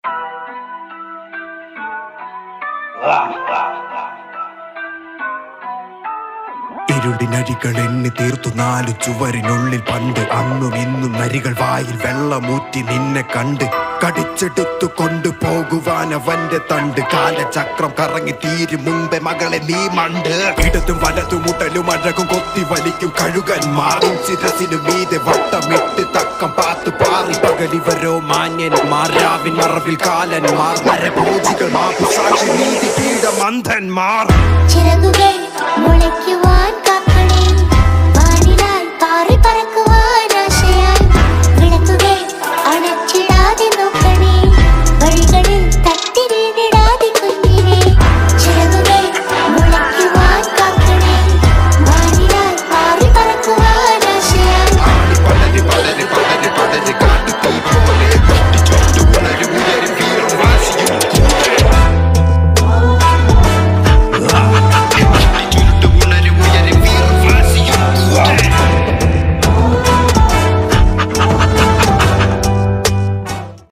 ഇരുടിനരികൾ എണ്ണി തീർത്തു 4 ചുവരിനുള്ളിൽ പണ്ട്. അന്നും ഇന്നും നരികൾ വായിൽ വെള്ളമൂറ്റി നിന്നെ കണ്ട്. കടിച്ചെടുത്തു കൊണ്ടുപോകുവാൻ അവന്റെ തണ്ട്. കാലചക്രം കറങ്ങി തീരും മുമ്പേ മകളെ നീ മണ്ട്. ഇടതും വലതും മുട്ടലും അഴകും കൊത്തി വലിക്കും കഴുകന്മാർ. ശിരസിനു മീതെ വട്ടമിട്ട് തക്കം പാത്തു പാറി. പകലിവരോ മാന്യന്മാർ, രാവിൻ മറവിൽ കാലന്മാർ. നരഭോജികൾ മാപുസാക്ഷി നീതി പീഠമന്ധന്മാർ. ചിറകുകൾ മുളയ്ക്കുവാൻ കാക്കണേ, വാനിലായി പാറി പറക്കുവാൻ ആശയായി. വിളക്കുകൾ അണച്ചിടാതെ